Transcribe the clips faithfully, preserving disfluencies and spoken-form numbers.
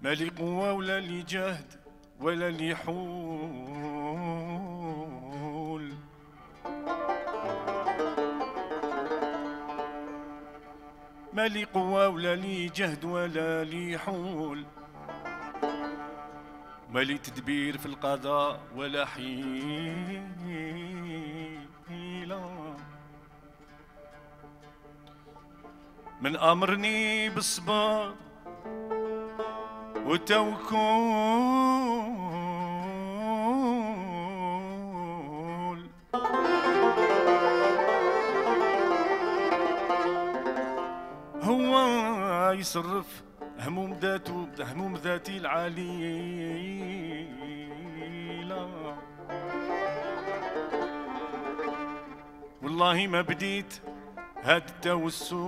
لي قوة ولا لي جهد ولا لي حول، ما لي قوة ولا لي جهد ولا لي حول، ما لي تدبير في القضاء ولا حيلة من أمرني بالصبر والتوكل، هو يصرف هموم ذاته هموم ذاتي العليلة. والله ما بديت هاد التوسل،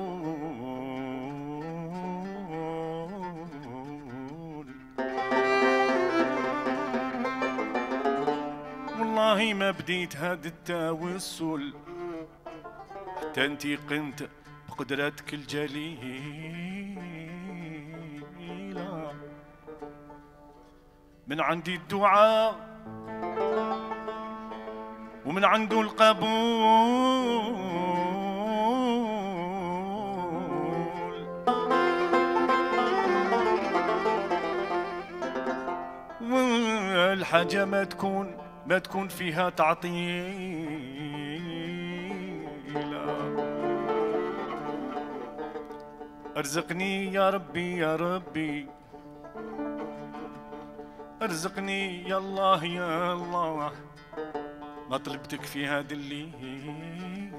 والله ما بديت هاد التوسل حتى انتي قمت بقدرتك الجليلة. من عندي الدعاء ومن عنده القبول، والحاجة ما تكون ما تكون فيها تعطيلة. ارزقني يا ربي يا ربي، ارزقني يا الله يا الله، ما طلبتك في هذا الليل.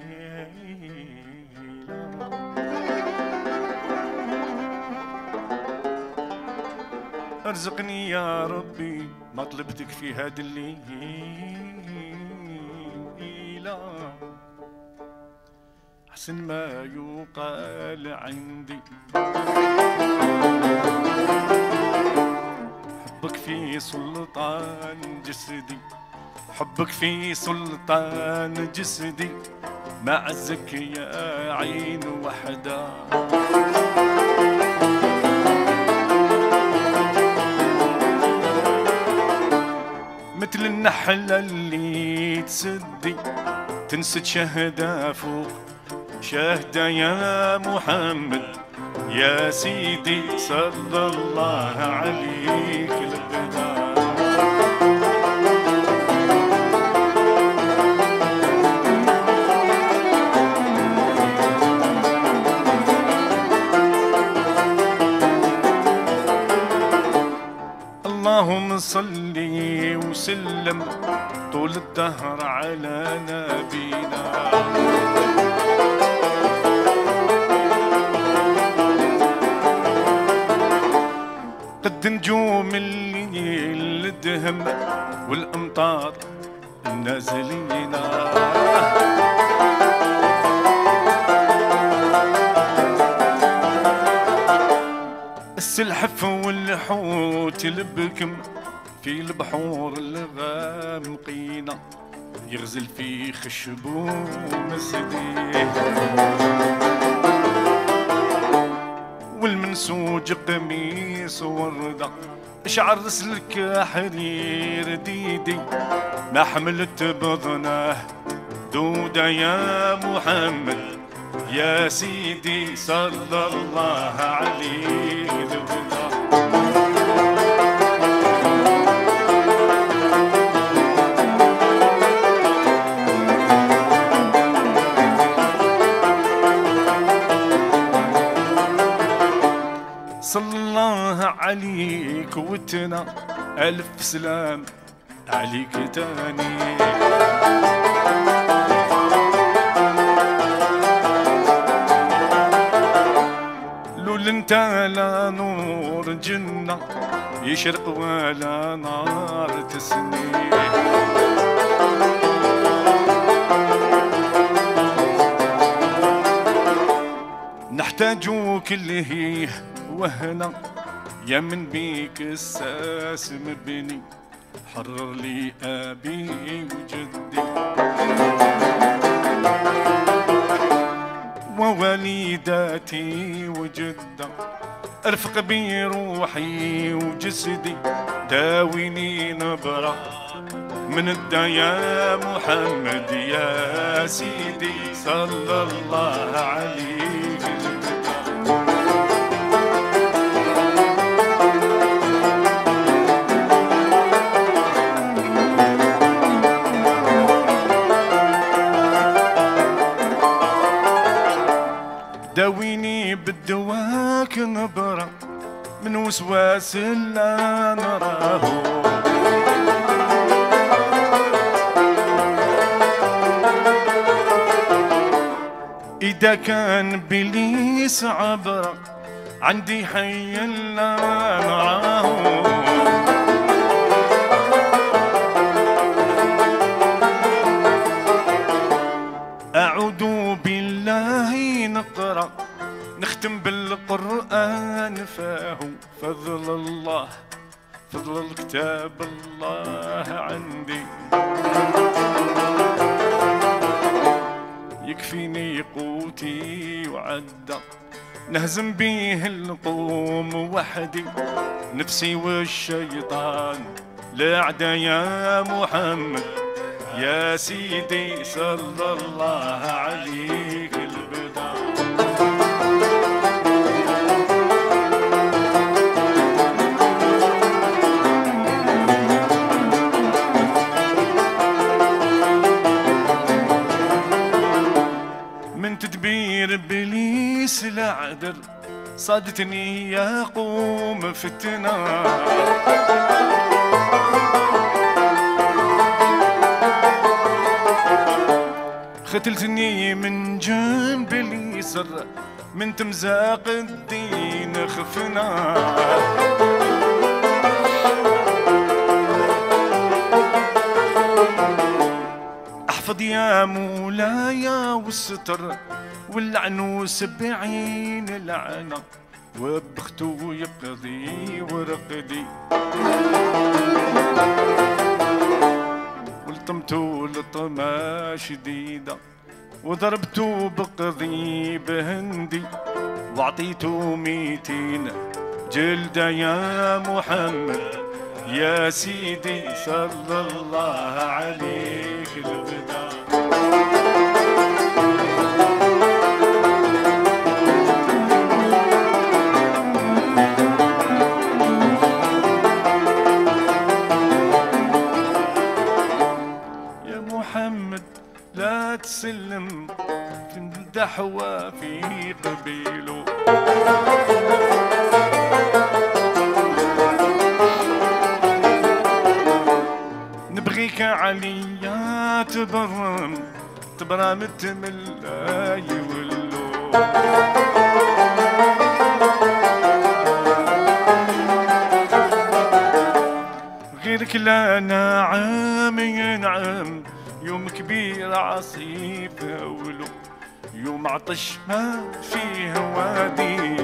ارزقني يا ربي، ما طلبتك في هذا الليل. أحسن ما يقال عندي حبك في سلطان جسدي، حبك في سلطان جسدي، ما عزك يا عين وحده. مثل النحلة اللي تسدي تنسد شهدة فوق شهدة يا محمد يا سيدي صلى الله عليك الغدا. اللهم صلي وسلم طول الدهر على نبينا. قد نجوم الليل الدهم والامطار نازلينا، السلحف والحوت البكم في البحور الغامقينا، يغزل في خشبو مسديه، والمنسوج قميص وردة شعر رسلك حرير ديدي، ما حملت بضناه دودة يا محمد يا سيدي صلى الله عليه وسلم. صلى الله عليك وتنا ألف سلام عليك تاني. لول انت لا نور جنة يشرق ولا نار تسني، نحتاجوك اللي هي وهنا يا من بيك الساس مبني، حرر لي أبي وجدي وولي وليداتي وجدة ارفق بي روحي وجسدي داويني نبرة من الدا يا محمد يا سيدي صلى الله عليك داويني بالدواك نبرة من وسواس لا نراه إذا كان بليس عبرة عندي حي لا نراه أعوذ بالله نقرأ نختم بالقرآن فاهو فضل الله فضل الكتاب الله عندي يكفيني قوتي وعدى نهزم بيه القوم وحدي نفسي والشيطان لاعدى يا محمد يا سيدي صلى الله عليك البدا من تدبير بليس العذر صادتني يا قوم فتنة ختلتني من جنب اليسر من تمزاق الدين خفنا احفظ يا مولاي والستر والعنوس بعين العنى وبختو يقضي ورقدي ولطمتو لطمة شديدة وضربتو بقضي بهندي وعطيتو ميتين جلدة يا محمد يا سيدي صلى الله عليك البدا يا محمد لا تسلم في الدحوة في قبيله نبغيك عليا تبرم تبرم تملا يولو غيرك لا نعم ينعم يوم كبير عصيب أولو يوم عطش ما فيه وادي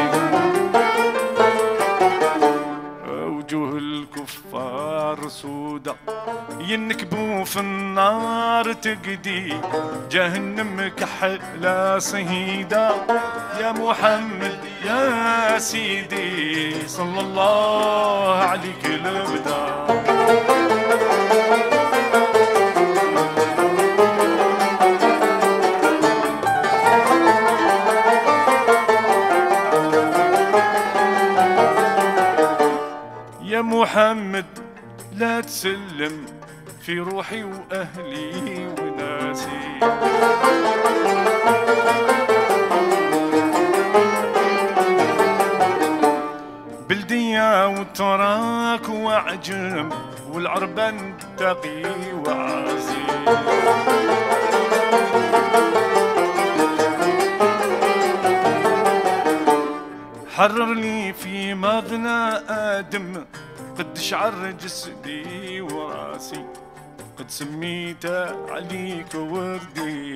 وجوه الكفار سودا ينكبوا في النار تقدي جهنم كحلة صهيدة يا محمد يا سيدي صلى الله عليك الابدا يا محمد لا تسلم في روحي وأهلي وناسي بلدية وتراك وعجم والعربان تقي وعازي حرر لي في مغنى آدم قد شعر جسدي وراسي قد سميت عليك وردي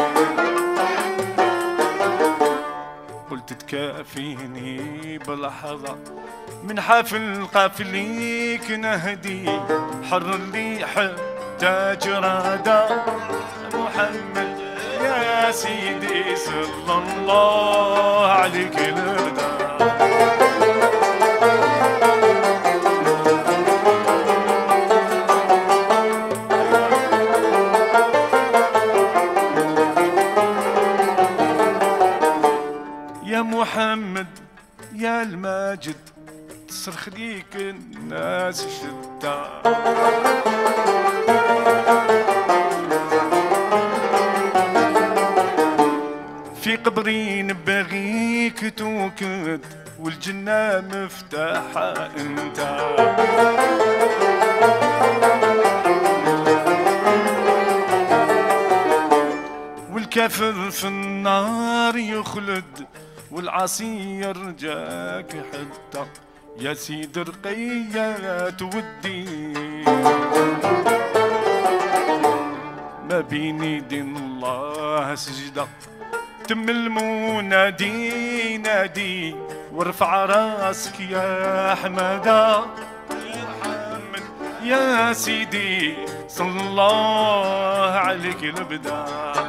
قلت تكافيني بلحظة من حافل قافليك نهدي حرر لي حتى جرادة محمد يا يا سيدي صلى الله عليك الهدى. يا محمد يا الماجد تصرخ ليك الناس شدة، في قبري نبغيك توكد والجنة مفتاحها انت. والكافر في النار يخلد والعصي يرجاك حتى يا سيد رقية تودي ما بين يدين الله سجدة. تم المنادي نادي وارفع راسك يا حمادة يا محمد يا سيدي صلى الله عليك البدا.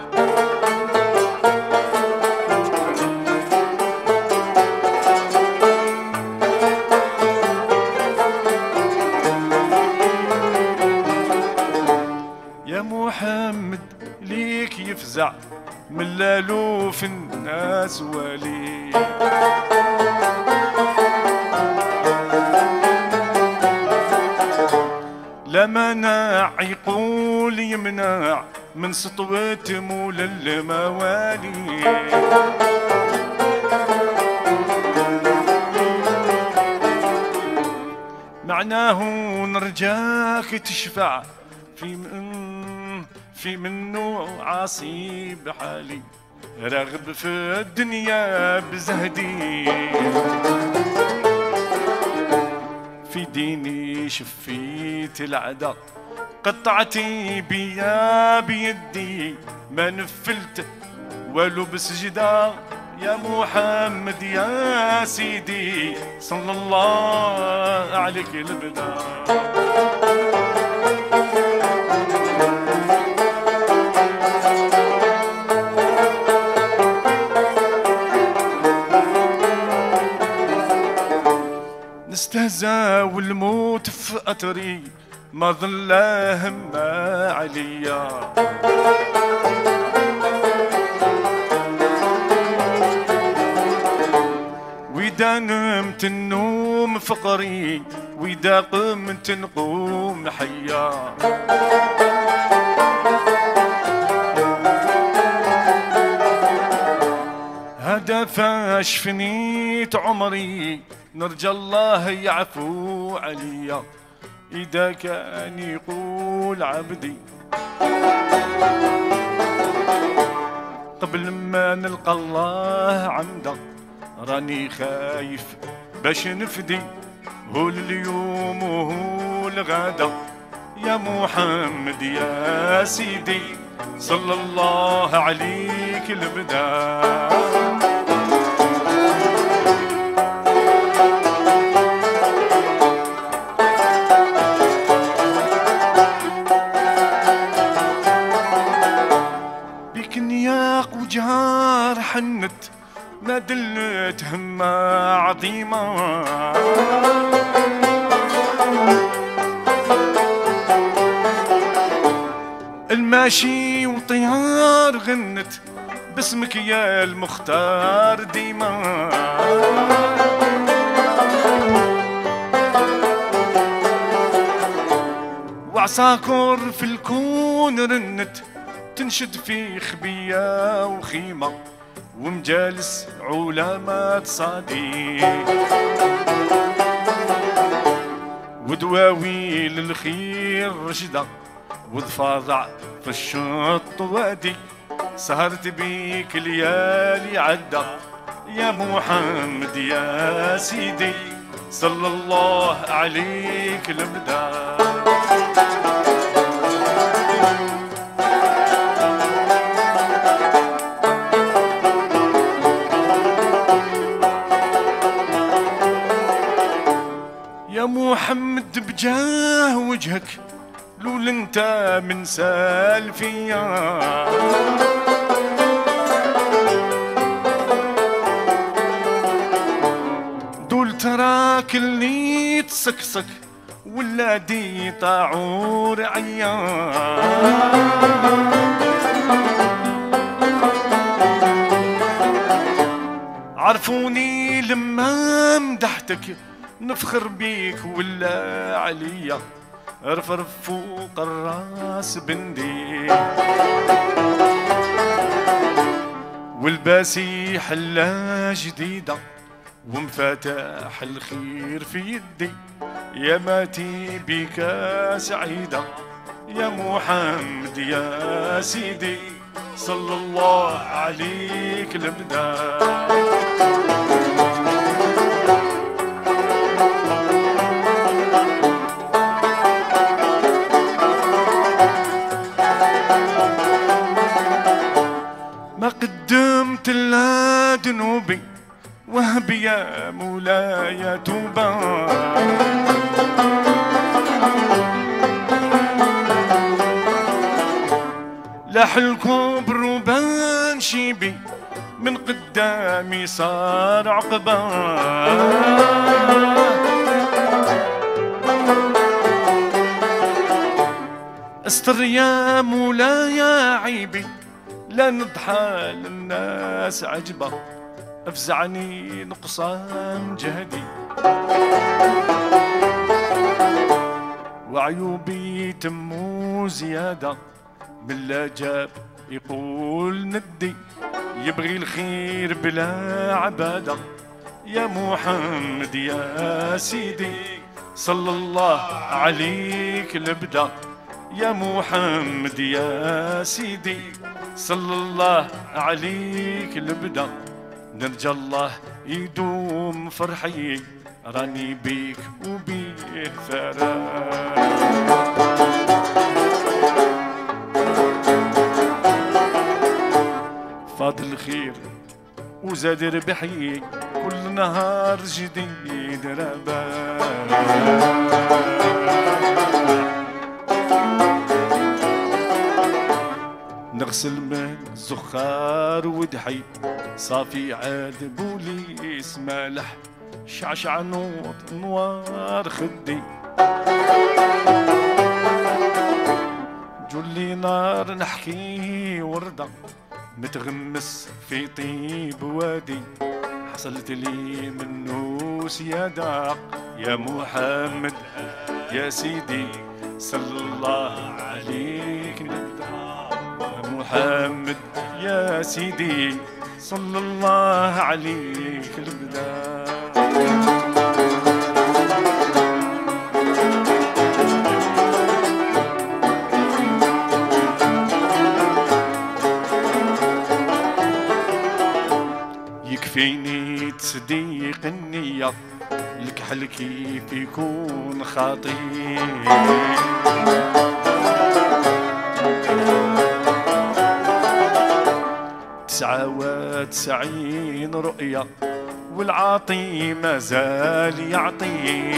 يا محمد ليك يفزع من الالوف الناس ولي، لا مناع يقول يمنع من سطوة مولى الموالي. معناه نرجاك تشفع في من في منو عاصي بحالي راغب في الدنيا بزهدي. في ديني شفيت العدا قطعتي بيا بيدي ما نفلت ولو بسجدة. يا محمد يا سيدي صلى الله عليك البدا. نستهزى والموت في أطري ما ظل هم عليا. وإذا نمت النوم فقري وإذا قمت نقوم حيا. هذا فاش فنيت عمري نرجى الله يعفو عليا إذا كان يقول عبدي قبل ما نلقى الله عمدا راني خايف باش نفدي هو اليوم وهو الغدا. يا محمد يا سيدي صلى الله عليك البدا. بكنياق وجهار حنت ما دلت همة عظيمة. الماشي وطيار غنت باسمك يا المختار ديما. وعساكر في الكون رنت تنشد في خبية وخيمة ومجالس علامات صادي ودواويل الخير رشدة وضفاضع في الشط وادي. سهرت بيك ليالي عدة يا محمد يا سيدي صلى الله عليك البدا. يا محمد بجاه وجهك لول انت من سالفيا صك ولادي طاعور عيان. عرفوني لما مدحتك نفخر بيك ولا عليا، رفرف فوق الراس بندي والباسي حلا جديدة ومفاتح الخير في يدي. يا ماتي بك سعيدة يا محمد يا سيدي، صلى الله عليك البدا. ما قدمت لا ذنوبي وهب يا مولاي توبا، لاح الكبر وبان شيبي من قدامي صار عقبا. استر يا مولاي عيبي لا نضحى للناس عجبا، افزعني نقصان جهدي وعيوبي تمو زيادة. بالله جاب يقول ندي يبغي الخير بلا عبادة. يا محمد يا سيدي صلى الله عليك البدا. يا محمد يا سيدي صلى الله عليك البدا. نرجى الله يدوم فرحي راني بيك وبيه ثراء. فاضل خير وزاد ربحي كل نهار جديد رباح. نغسل من زخار ودحي صافي عاد بوليس مالح، شعشع نوط نوار خدي جولي نار نحكي وردة متغمس في طيب وادي. حصلت لي منه سيادة يا محمد يا سيدي صلى الله عليك نبدا. يا محمد يا سيدي صلى الله عليك نبدا. يكفيني تصديق النية الكحل كيف يكون خطير. تسعة وتسعين رؤية والعاطي ما زال يعطي.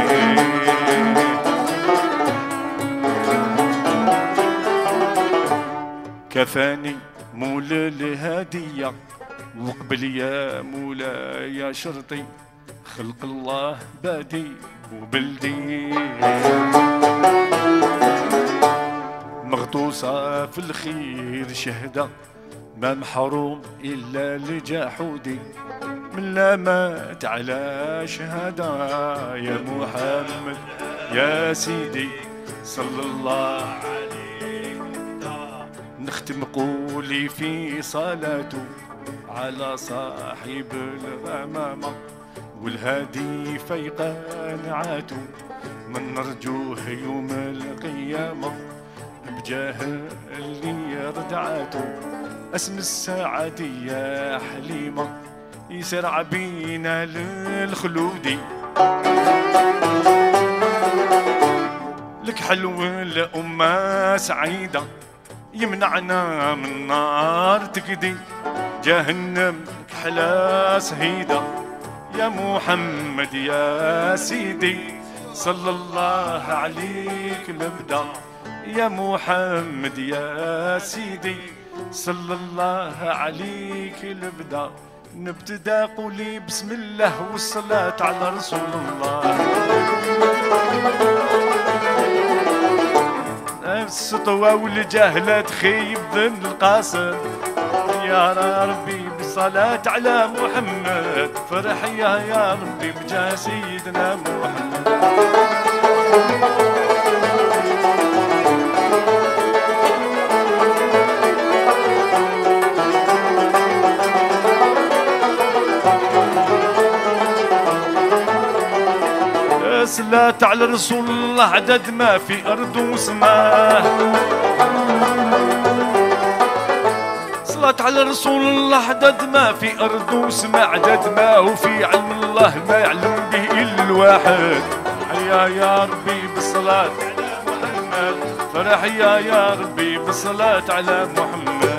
كفاني مول الهدية وقبل يا مولاي شرطي خلق الله بادي وبلدي. مغطوسة في الخير شهدة ما محروم إلا لجحودي، من لا مات على شهادة. يا محمد يا سيدي صلى الله عليه. نختم قولي في صلاته على صاحب الغمامة والهادي فيقانعاته، من نرجوه يوم القيامة بجاه اللي ردعاته. اسم السعادية حليمة يسرع بينا للخلودي، لك حلو الأمة سعيدة يمنعنا من نار تكدي. جهنم كحلا سهيدة يا محمد يا سيدي صلى الله عليك الابدا. يا محمد يا سيدي صلى الله عليك الابدا. نبتدى قولي بسم الله والصلاة على رسول الله. السطوة والجهلة تخيب ذن القاسم، يا ربي بالصلاة على محمد، فرح يا يا ربي بجاه سيدنا محمد. صلاة على رسول الله عدد ما في أرض وسماء، صلاة على رسول الله عدد ما في أرض وسماء، عدد ما هو في علم الله ما يعلم به إلا الواحد. يا يا ربي بالصلاة على محمد، فرح يا يا ربي بالصلاة على محمد.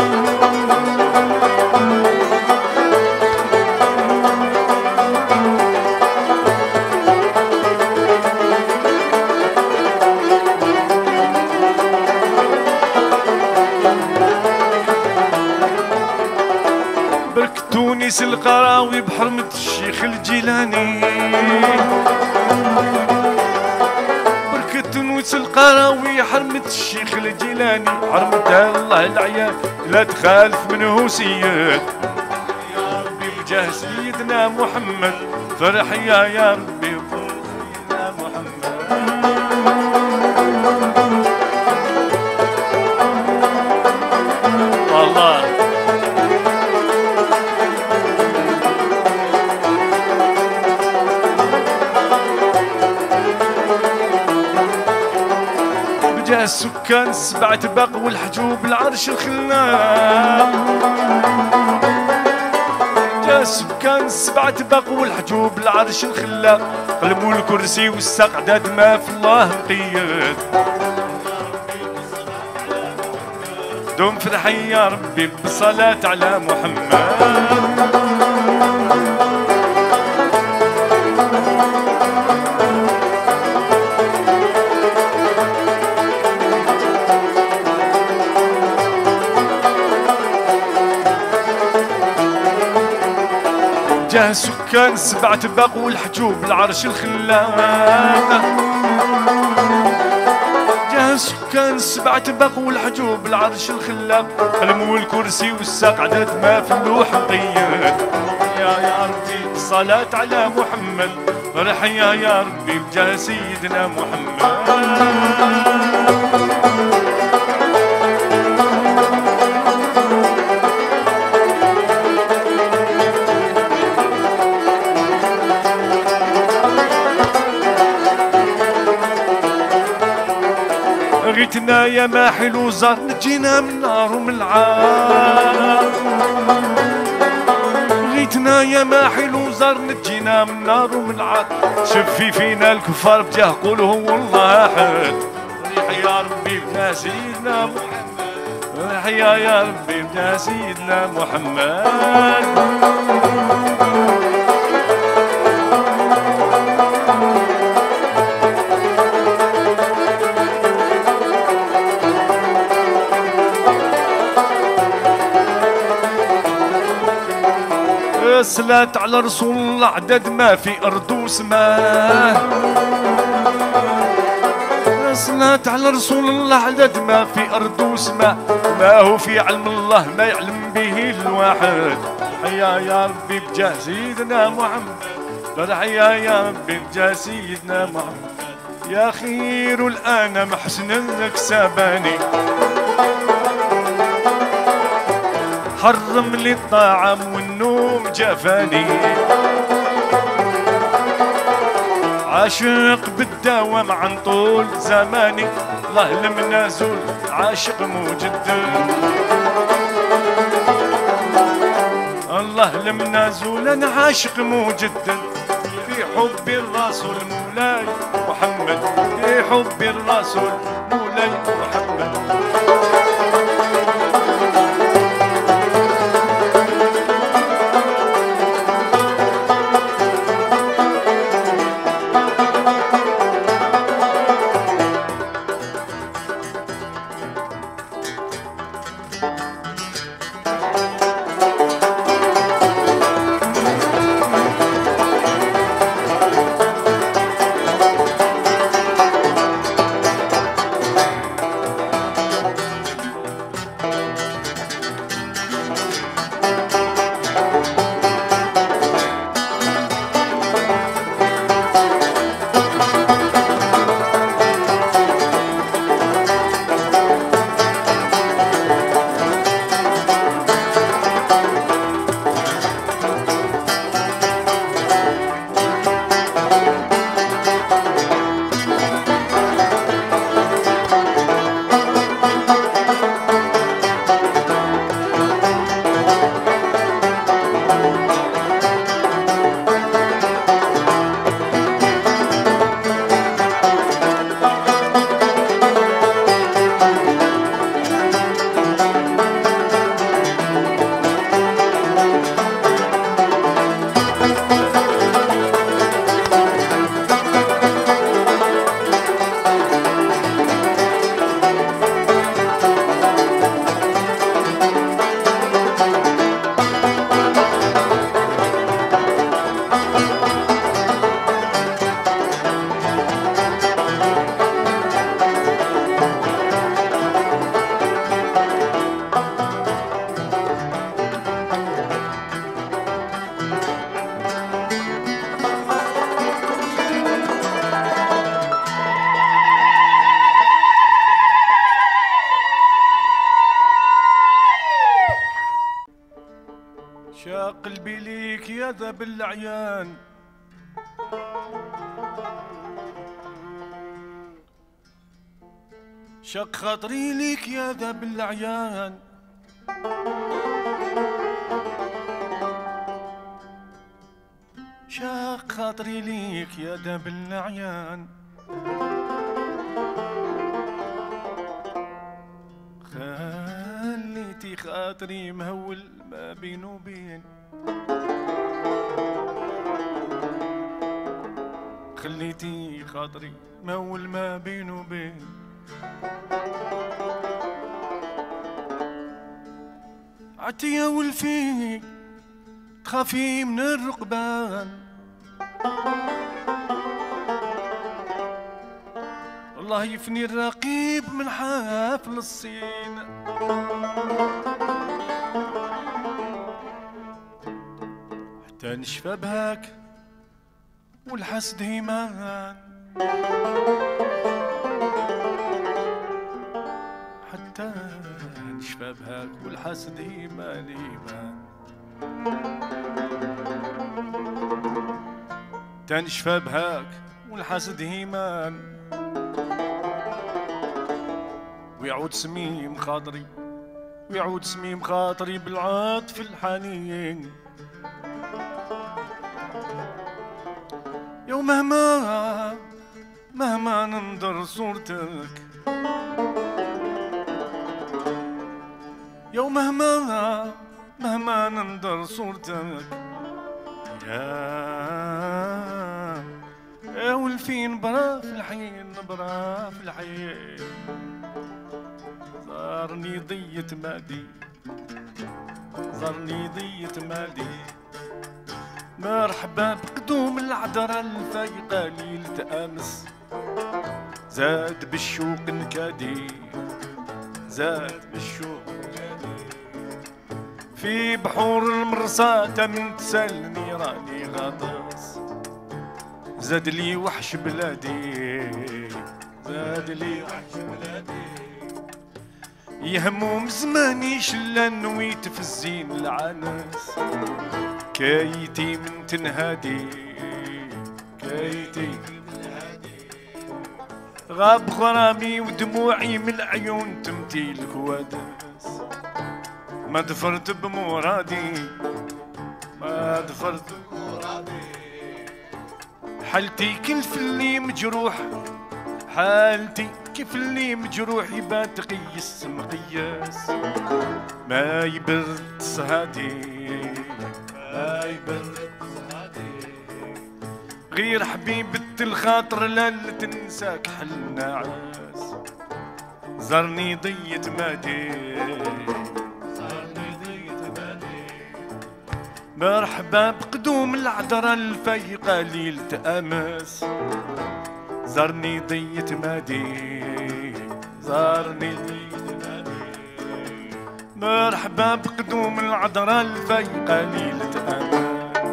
تونس القراوي بحرمة الشيخ الجيلاني، بركة تونس القراوي حرمة الشيخ الجيلاني، حرمة الله العيان لا تخالف منه سيد. يا ربي بجاه سيدنا محمد، فرح يا يا ربي بجاه محمد. الله جا السكان السبعة باق والحجوب العرش الخلاق، جا السكان السبعة باق والحجوب العرش الخلاق، قلبوا الكرسي والساق عدد ما في الله مقيد. دوم فرحي يا ربي بالصلاة على محمد. جاه سكان سبعة باق والحجوب العرش الخلاق، جاه سكان سبعة باق والحجوب العرش الخلاق، قلموا الكرسي والساق عدد ما في اللوح مقيد. يا يا ربي الصلاة على محمد، فرح يا يا ربي بجاه سيدنا محمد. غيتنا يا ما حلو زار نجينا من نار ومن العار، غيتنا يا ما حلو زار نجينا من نار ومن العار، شفي فينا الكفار بجاه قول هو الله احد. ريح يا ربي بجاه سيدنا محمد، ريح يا يا ربي بجاه سيدنا محمد. صلاة على رسول الله عدد ما في أرض وسماء، صلاة على رسول الله عدد ما في أرض وسماء، ما هو في علم الله ما يعلم به الواحد. حيا يا ربي بجاه سيدنا محمد، فرحيا يا ربي بجاه سيدنا محمد. يا خير الآن محسن لك ساباني، حرم لي الطعام والنوم جفاني، عاشق بالدوام عن طول زماني، الله المنازل عاشق مجدد، الله المنازل انا عاشق مجدد، في حب الرسول مولاي محمد، في حب الرسول مولاي محمد. شاق قلبي ليك يا ذا العيان، شق خاطري ليك يا ذا العيان، شاق خاطري ليك يا ذا العيان، خليتي خاطري مهول ما بين وبين، خليتي خاطري مهول ما بين وبين، عتيا والفيك تخافي من الرقبان، الله يفني الرقيب من حافل الصين، حتى نشفى بهاك والحسد هيمان، حتى نشفى بهاك والحسد هيمان هيمان، تنشفى بهاك والحسد هيمان، ويعود سميم خاطري ويعود سميم خاطري بالعاطف الحنين، يوم مهما مهما ننظر صورتك، يوم مهما مهما ننظر صورتك، يا يا والفين برا في الحين برا في الحين، زارني ضية مادي زارني ضية مادي، مرحبا بقدوم العذرة الفايقة ليلة أمس، زاد بالشوق نكادي زاد بالشوق نكادي، في بحور المرصاة من تسلني راني غطاس، زاد لي وحش بلادي زاد لي وحش بلادي، يهموم زماني شلا نويت في الزين العانس، كايتي من تنهادي كايتي من تنهادي، غاب غرامي ودموعي من العيون تمتي الكوادس، ما دفرت بمرادي ما دفرت بمرادي، حالتي كيف اللي مجروح حالتي كيف اللي مجروح يبات قيس مقياس، ما يبرد صهادي ما يبرد صهادي، غير حبيبة الخاطر لا تنساك حل ناعس، زرني ضية مادي زرني ضية مادي، مرحبا بقدوم العذرة الفايقة ليلة أمس، زرني ضية مادي زارني ضية مادي، مرحبا بقدوم العذرة الفايقة ليلة أمس.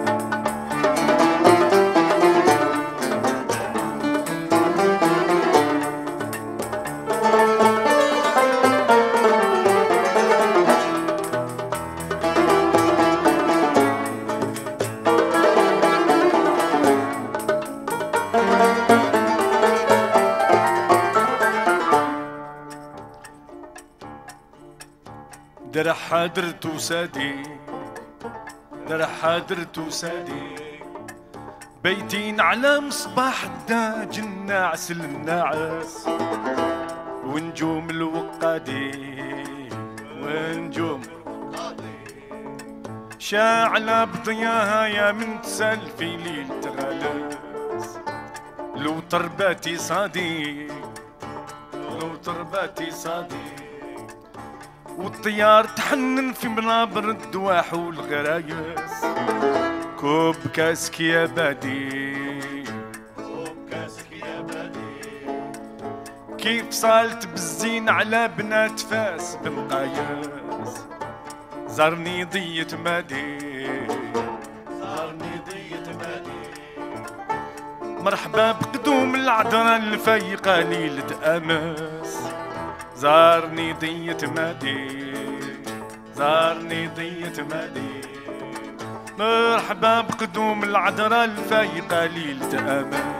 درح درت وسادي درح درت وسادي، بيتين على مصباح الداج الناعس الناعس، ونجوم الوقادي ونجوم الوقادي، شاعلة بضياها يا من تسال في ليلة غلاس، لو ترباتي صادي لو ترباتي صادي، والطيار تحنن في منابر الدواح والغرايس، كوب كاسك يا بادي كوب كاسك يا بادي، كيف صالت بالزين على بنات فاس بمقاياس، زارني ضية مادي زارني ضية مادي، مرحبا بقدوم العذرة الفايقة ليلة أمس، زارني ضية مادي زارني ضية مادي، مرحبا بقدوم العذراء الفايقة ليلة أمان.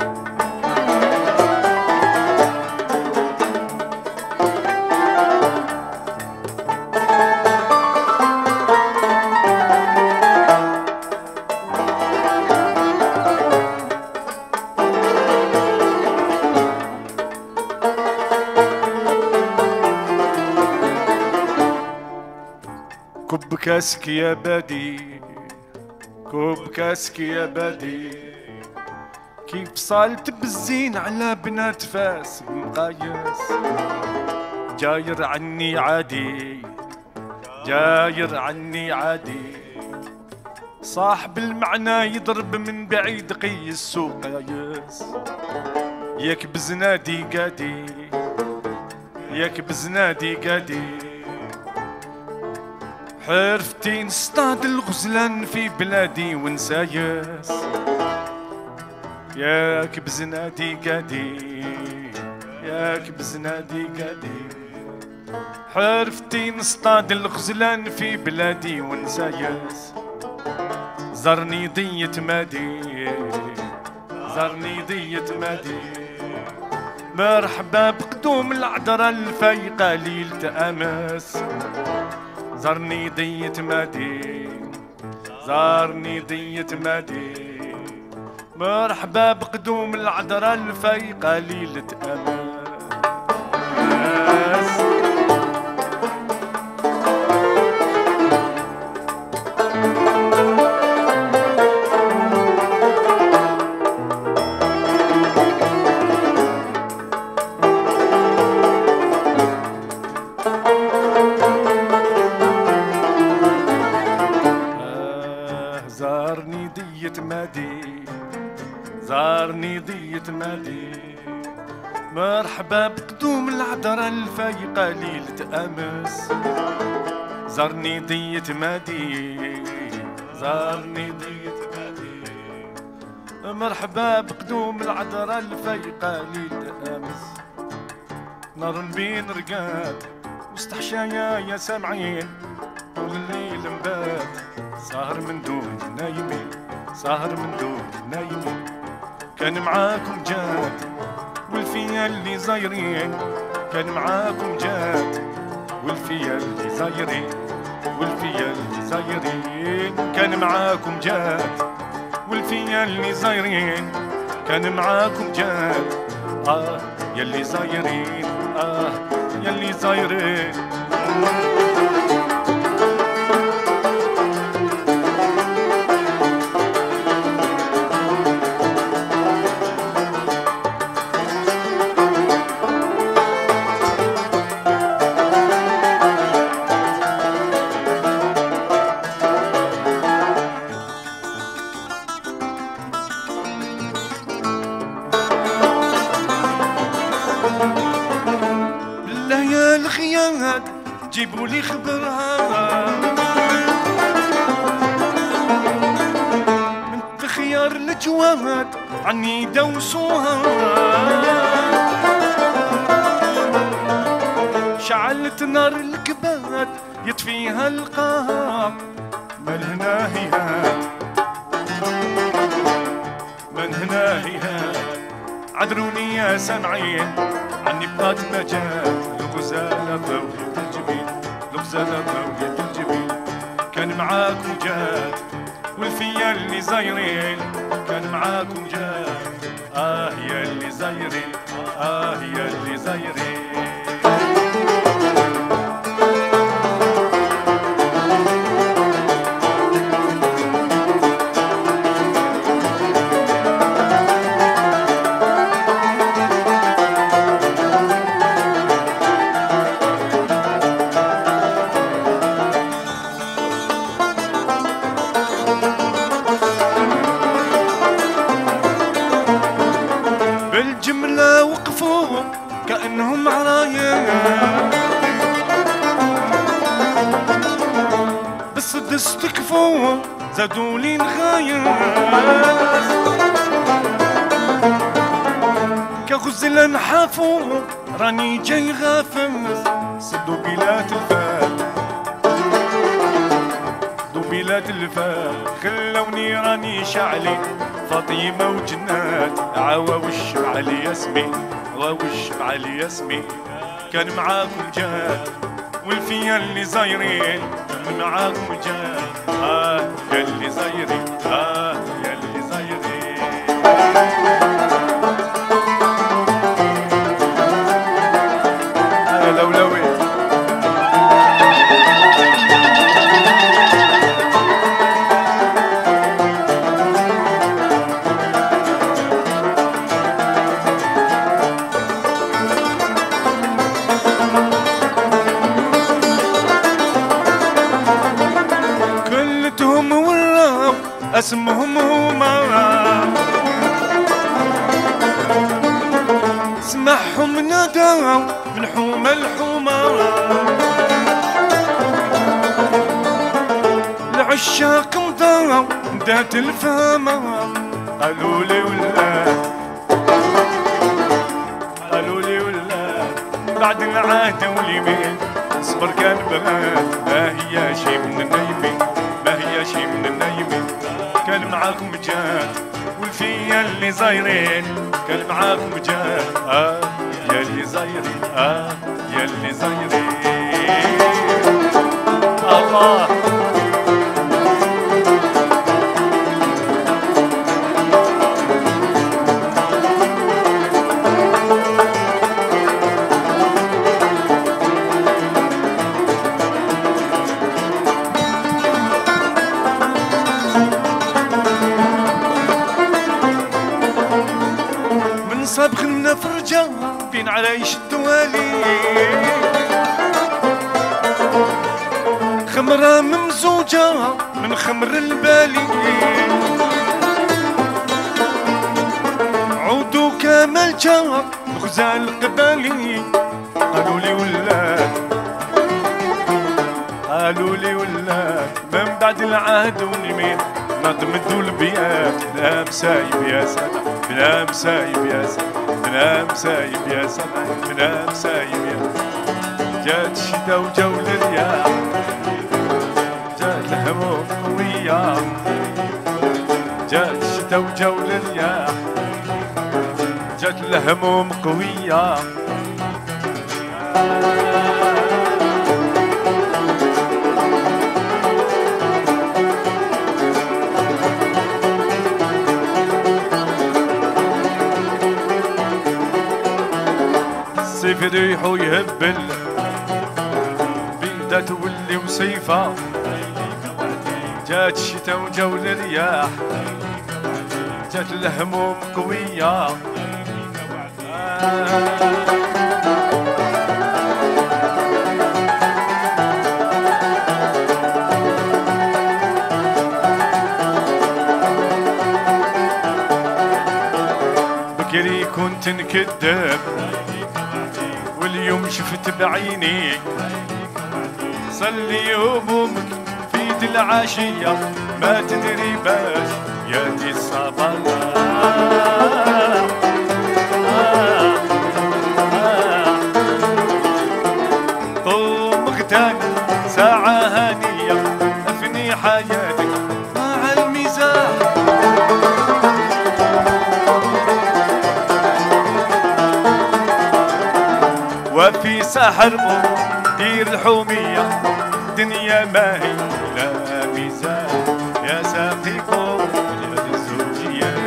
كب كاسك يا بادي، كب كاسك يا بادي، كيف صالت بالزين على بنات فاس بمقايس. جاير عني عادي، جاير عني عادي، صاحب المعنى يضرب من بعيد قيس وقايس. ياك بزنادي قادي، ياك بزنادي قادي، حرفتي نصطاد الغزلان في بلادي ونسايس. ياك بزنادي قادي، ياك بزنادي قادي، حرفتي نصطاد الغزلان في بلادي ونسايس. زرني ضية مادي، زرني ضية مادي، مرحبا بقدوم العذراء الفايقة ليلة أمس. زارني ضية مادي، زارني ضية مادي، مرحبا بقدوم العذراء الفايقة ليلة أمس. زارني ضية مادي، زارني ضية مادي، مرحبا بقدوم العذراء الفايقة ليلة أمس. زارني ضية مادي، زارني ضية مادي، مرحبا بقدوم العذراء الفايقة ليلة أمس. نار بين رقاد وسط حشايا يا سامعين، طول الليل مبات سهر من دون نايمين، سهر من دون نايمين. كان معاكم جاد والفيا اللي زايرين، كان معاكم جاد والفيا اللي زايرين، والفيا اللي زايرين. كان معاكم جاد والفيا اللي زايرين، كان معاكم جاد. آه يلي زايرين، آه يلي زايرين. الخيانات جيبوا لي خبرها، من خيار الجواد عني دوسوها. شعلت نار الكبات يطفيها القاع، من هنا هيهات، من هنا هيهات. عذروني يا سامعين عني بقات مجال، الغزالة ضوية الجبين، الغزالة ضوية الجبين. كان معاكم جاد والفيا اللي زايرين، كان معاكم جاد. آه يا اللي زايرين، آه يا اللي زايرين. بالجملة وقفوا كأنهم عرايا، بالسدس تكفوا زادوا لي الغاية. كغزل نحافوا راني جاي غافز، صدوا بلا تلفات، صدوا وبلاد الفام خلوني راني شعلي فاطمة وجنات عوا والشمعلي ياسمين عوا والشمعلي ياسمين كان معاكم جاد والفيا اللي زايرين كان معاكم جاد اه يا اللي زايرين اه يا اللي زايرين آه لولوي اسمهم هما سمعهم ناداو من حومة الحومة العشاق مضاو ذات الفامة قالوا لي ولا قالوا لي ولا بعد العهد واليمين صبر كان بغات ما هي شي من النايمين ما هي شي من النايمين كان معاكم جاد والفيا اللي زايرين كان معاكم جاد اه يا اللي زايرين اه يا اللي زايرين الله صابخ لنا فرجة بين عرايش الدوالي خمرة ممزوجة من خمر البالي عودو كامل جا غزال قبالي قالوا لي ولاد قالوا لي ولاد من بعد العهد واليمين نضمدوا البيات لا مسايب يا سلام بلا مسايب يا سلام بلا مسايب يا سلام بلا مسايب يا جات الشتا وجو الرياح جات الهموم قوية جات الشتا وجو الرياح جات الهموم قوية الصيف ريح ويهبل بيدا تولي وصيفة جات الشتا وجو الرياح جات الهموم قوية بكري كنت نكذب واليوم شفت بعيني صلي همومك في العشية ما تدري باش ياتي الصباح قوم غداك ساعة هانية افني حياتك مع المزاح وفي سحر دير الحومية دنيا ما هي لا ميزان يا ساقيكم الزوجية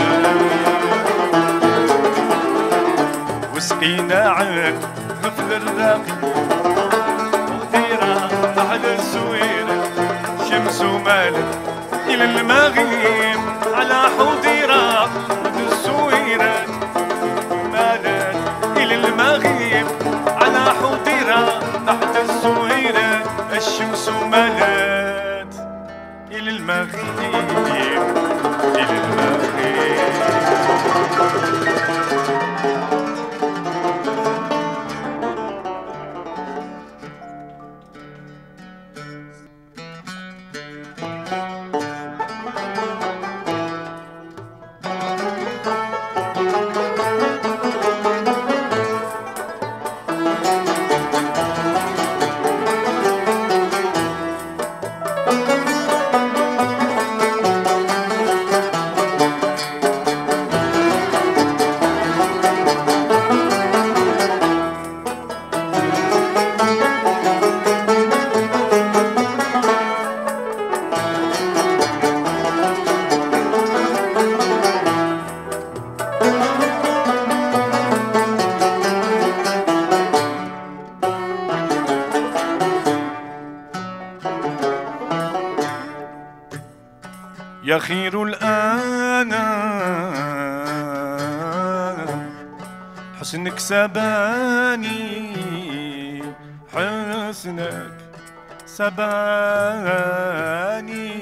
وسقينا عاد غفل الراقي وغديرة تحت السويرة شمس ومالت إلى المغيب على حضيرة السويرة مالت إلى المغيب على حضيرة تحت السويرة الشمس مالت إلى المغيب إلى المغيب يا خير الأنام حسنك سباني حسنك سباني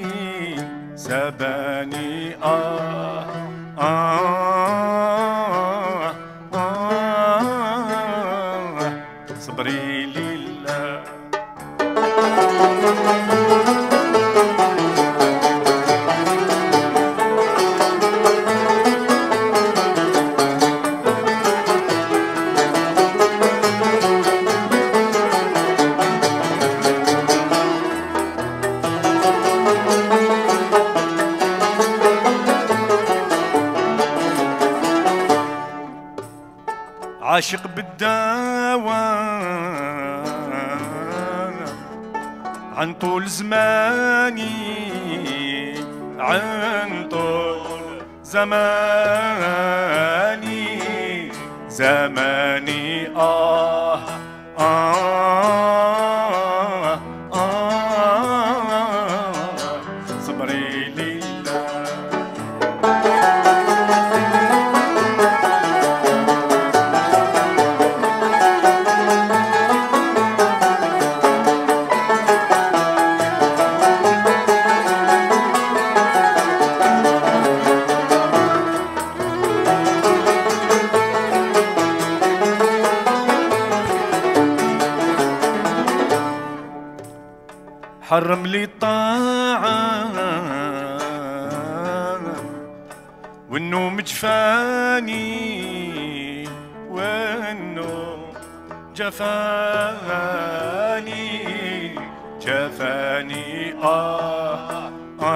سباني آه آه آه صبري لله عاشق بالدوام عن طول زماني عن طول زماني زماني آه آه آه صبري لله حرم لي الطاعة والنوم جفاني والنوم جفاني جفاني آه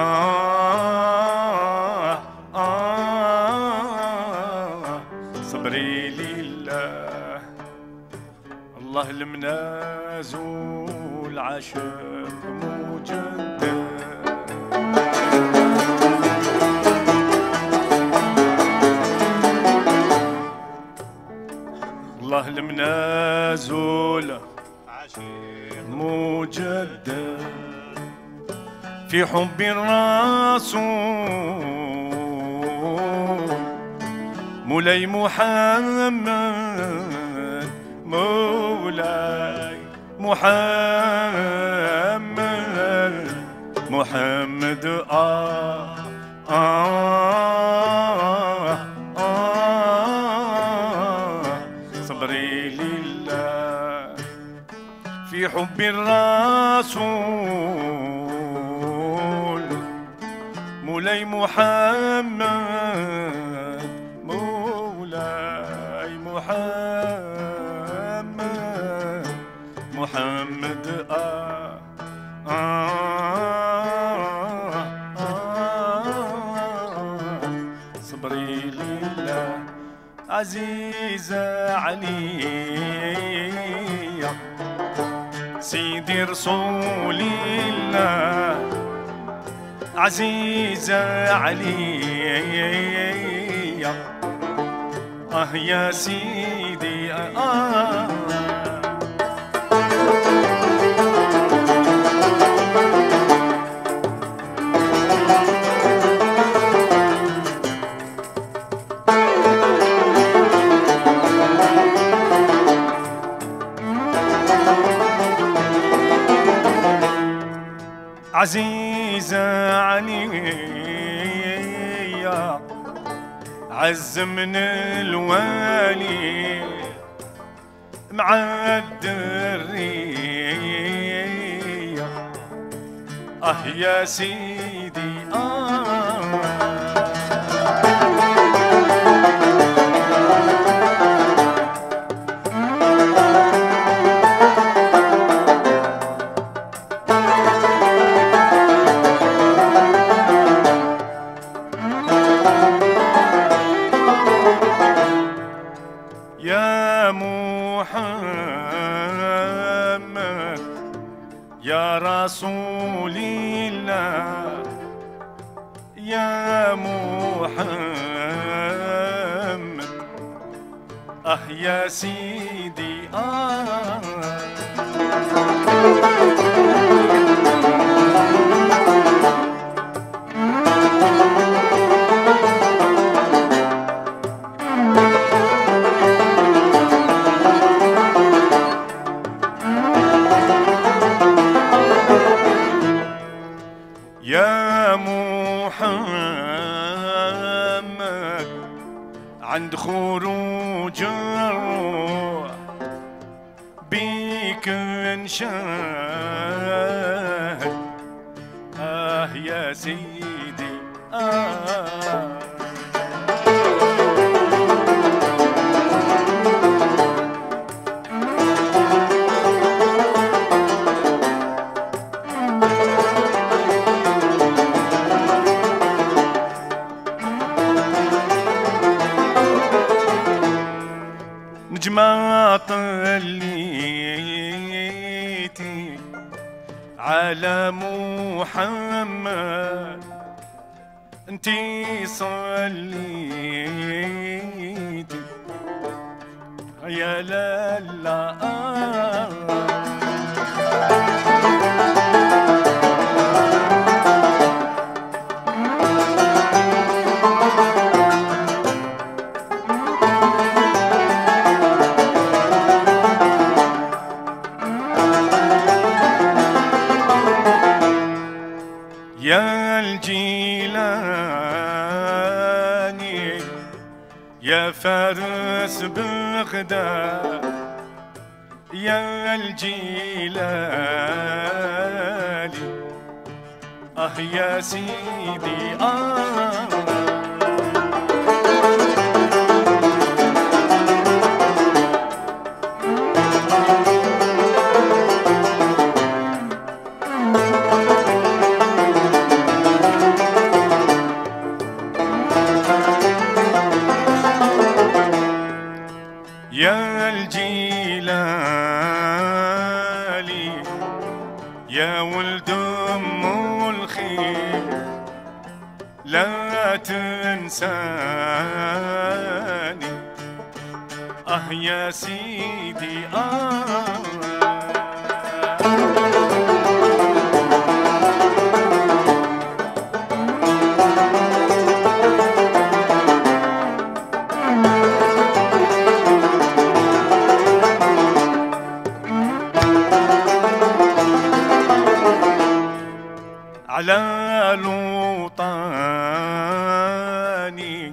آه آه صبري لله الله المنازول عاشق مجدد الله المنازول عاشق مجدد في حب الرسول مولاي محمد مولاي محمد محمد آه آه آه صبري لله في حب الرسول مولاي محمد مولاي محمد محمد آه آه آه صبري لله عزيزة علي سيدي رسول الله عزيزة علي آه يا سيدي آه عزيزة علي عز من الوالي مع الدرية آه يا سيدي آه يا محمد يا رسول الله يا محمد آه يا سيدي آه يا محمد عند خروج الروح بيك نشاهد. آه يا سيدي آه نجمة طليتي على محمد انتي صليتي يا لالا يا الجيلاني يا فارس بغداد، يا الجيلاني اه يا سيدي آه يا الجيلاني يا ولد ام الخير لا تنساني اه يا سيدي آه على لوطاني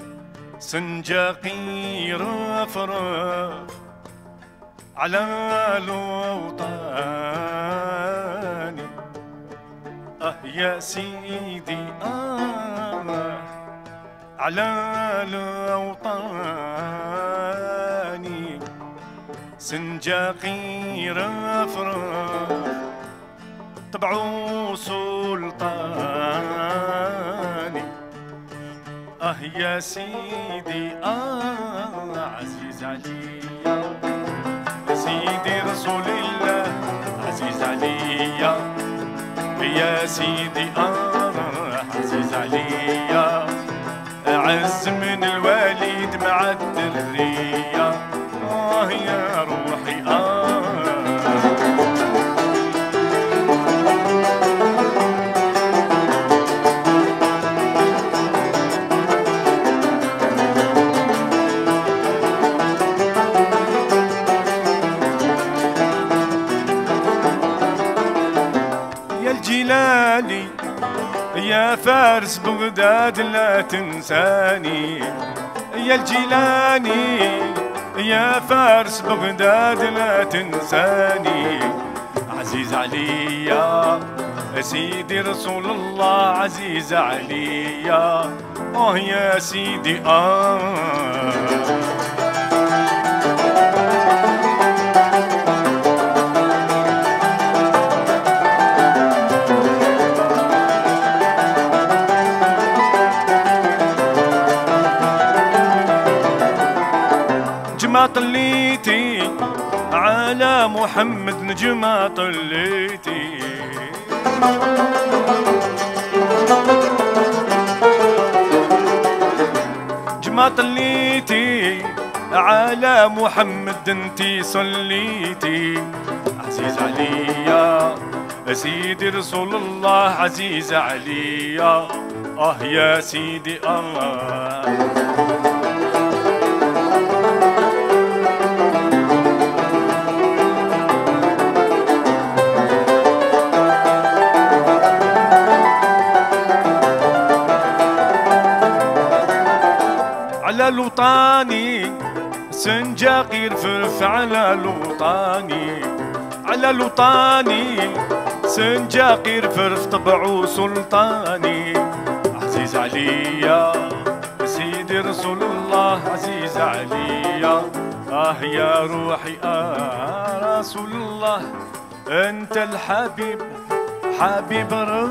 سنجاقي رفرف، على لوطاني اه يا سيدي آه على لوطاني سنجاقي رفرف طبعو سلطاني اه يا سيدي آه عزيز علي يا سيدي رسول الله عزيز علي يا سيدي آه عزيز علي أعز من الوالد مع الدرية آه يا روحي آه جلالي يا فارس بغداد لا تنساني، يا الجيلاني يا فارس بغداد لا تنساني عزيز علي يا سيدي رسول الله عزيز علي اه يا سيدي آه نجمة طليتي على محمد نجمة طليتي نجمة طليتي على محمد انتي صليتي عزيز عليا سيدي رسول الله عزيز عليا اه يا سيدي الله على لوطاني سنجاقي رفرف على لوطاني على لوطاني سنجاقي رفرف طبعو سلطاني عزيز عليا سيدي رسول الله عزيز عليا آه يا روحي آه رسول الله أنت الحبيب حبيب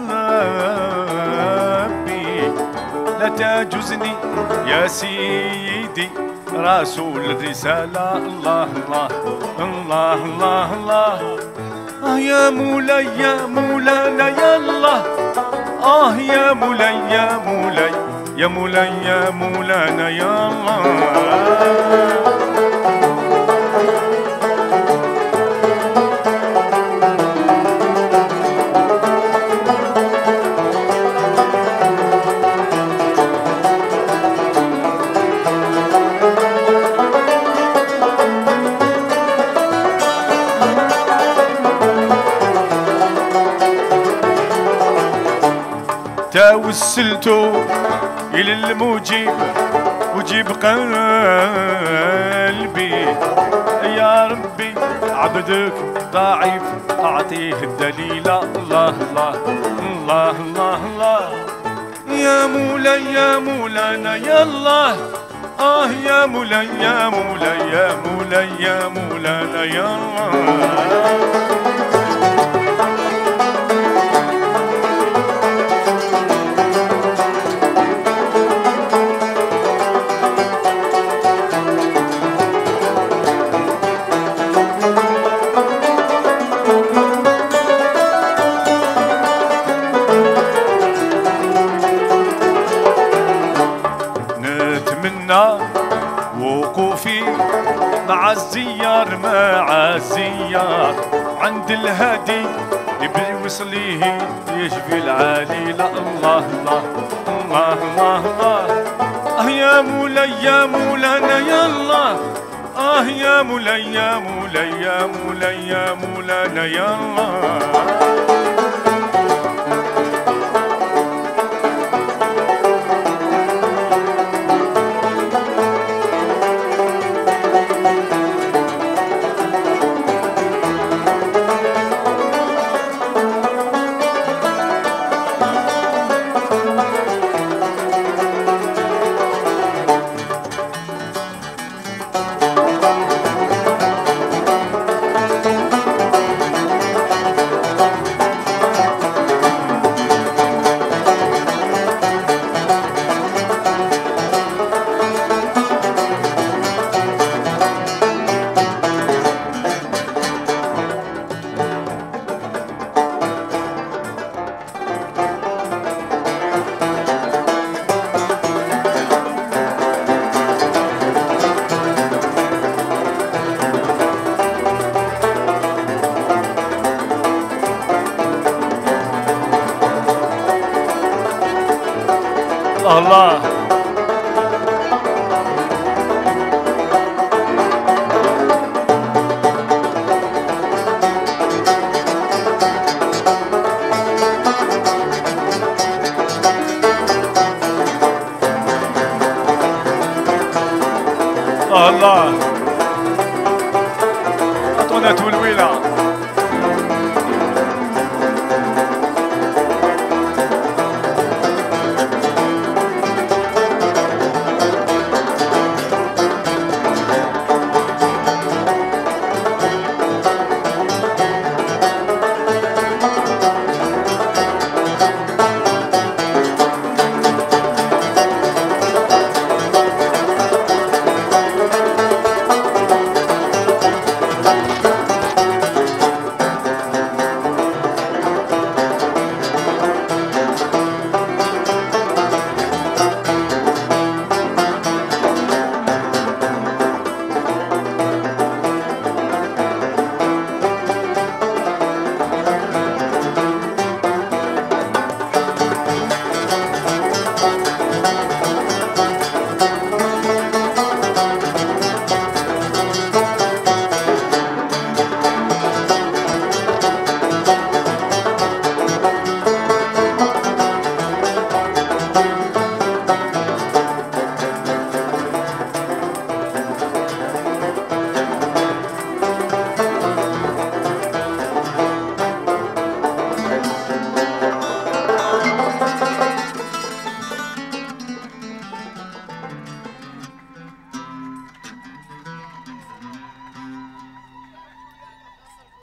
ربي لا تجزني يا سيدي رسول الرسالة الله الله الله الله الله آه يا مولاي يا مولانا يا الله آه يا مولاي يا مولاي يا مولاي يا مولانا يا الله توسلتو إلى المجيب وجيب قلبي يا ربي عبدك ضعيف أعطيه الدليل الله الله الله الله الله يا مولاي يا مولانا يا الله آه يا مولاي يا مولاي يا مولاي يا مولانا يا الله وقوفي مع الزيار مع الزيار عند الهادي يبي وصليه يشفي العالي لا الله الله الله الله الله آه يا مولاي يا مولانا يا الله آه يا مولاي يا مولاي يا مولاي يا مولانا يا الله الله الله